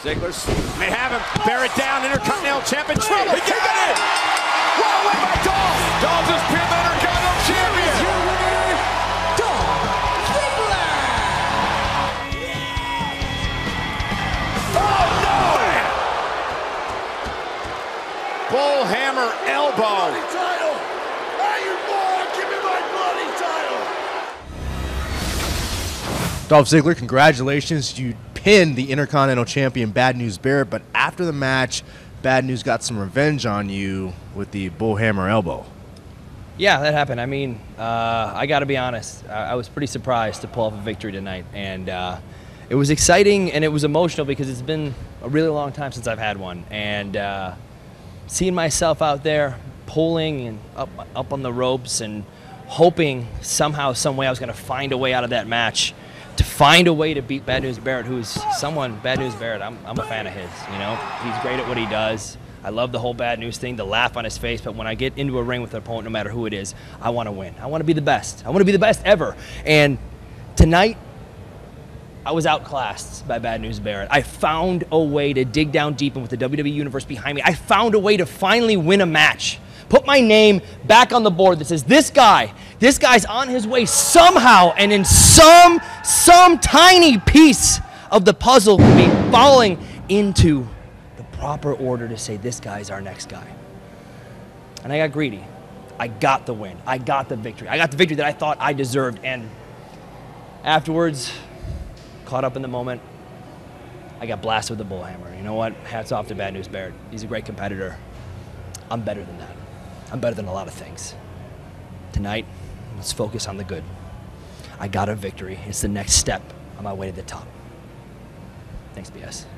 Ziggler may have him. Barrett down, Intercontinental Champion. Trouble. He got it! Well, away by Dolph. Dolph is pinned the Intercontinental Champion. Your winner, Dolph Ziggler. Oh, no! Bullhammer elbow. Title. Hey, you moron, give me my bloody title. Dolph Ziggler, congratulations. You pinned the Intercontinental Champion Bad News Barrett, but after the match, Bad News got some revenge on you with the bullhammer elbow. Yeah, that happened. I mean, I got to be honest. I was pretty surprised to pull off a victory tonight, and it was exciting and it was emotional because it's been a really long time since I've had one. And seeing myself out there pulling and up on the ropes and hoping somehow, some way I was going to find a way out of that match, to find a way to beat Bad News Barrett, who's someone, Bad News Barrett, I'm a fan of his, you know? He's great at what he does. I love the whole Bad News thing, the laugh on his face, but when I get into a ring with an opponent, no matter who it is, I want to win. I want to be the best. I want to be the best ever. And tonight, I was outclassed by Bad News Barrett. I found a way to dig down deep and with the WWE Universe behind me, I found a way to finally win a match. Put my name back on the board that says this guy's on his way somehow, and in some tiny piece of the puzzle can be falling into the proper order to say this guy's our next guy. And I got greedy. I got the win. I got the victory. I got the victory that I thought I deserved. And afterwards, caught up in the moment, I got blasted with the bullhammer. You know what? Hats off to Bad News Barrett. He's a great competitor. I'm better than that. I'm better than a lot of things. Tonight, let's focus on the good. I got a victory. It's the next step on my way to the top. Thanks, BS.